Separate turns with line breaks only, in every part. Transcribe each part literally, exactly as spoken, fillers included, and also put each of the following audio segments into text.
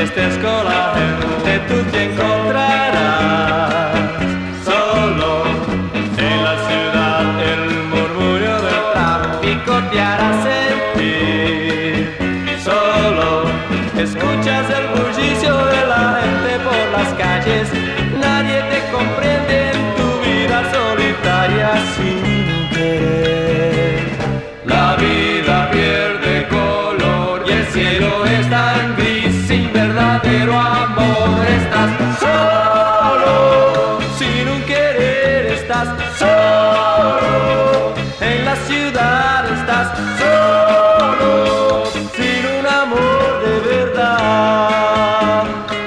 estés con la gente tú te encontrarás solo. En la ciudad el murmullo del tráfico te hará sentir solo. Escuchas el bullicio de la gente por las calles, nadie te comprende en tu vida solitaria sin querer. La vida pierde color y el cielo es tan gris, sin verdadero amor estás solo, sin un querer estás solo, en la ciudad estás solo, sin un amor de verdad.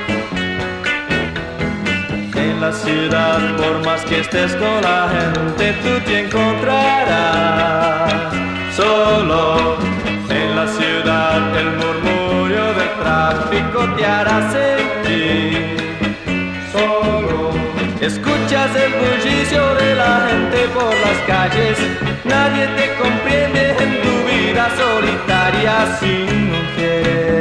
En la ciudad, por más que estés con la gente, tú te encontrarás solo. En la ciudad el murmullo del tráfico te hará sentir solo. Escuchas el bullicio de la gente por las calles, nadie te comprende en tu vida solitaria sin un querer.